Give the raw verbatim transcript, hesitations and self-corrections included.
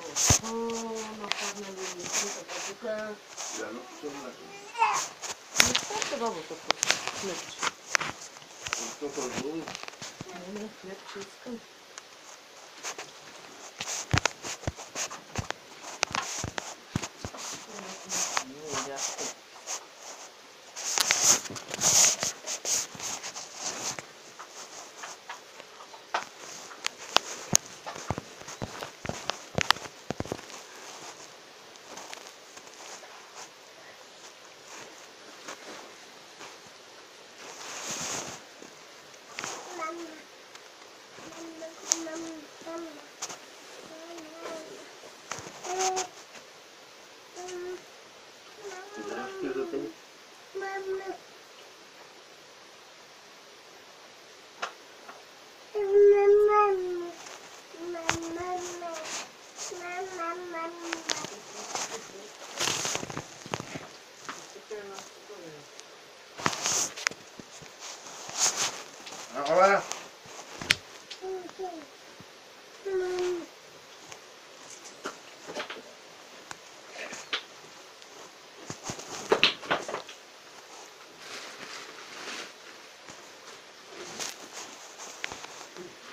O, no pewnie lubię to patykę. Ja no, co znaczy? No to dobrze to chlebczy. Co to było? Nie, nie, chleb wszystko. Nie, jak to. Zresztą do tego? A Ola?